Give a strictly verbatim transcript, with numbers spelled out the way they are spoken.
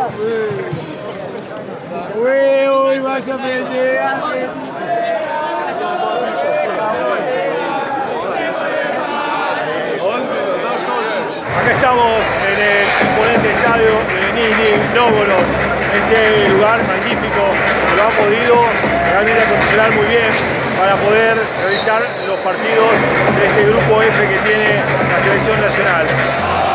Uy, uy, vas a perder. Acá estamos en el imponente estadio de Nizhny Novgorod, este lugar magnífico que lo ha podido realmente acondicionar muy bien para poder realizar los partidos de este grupo F que tiene la selección nacional.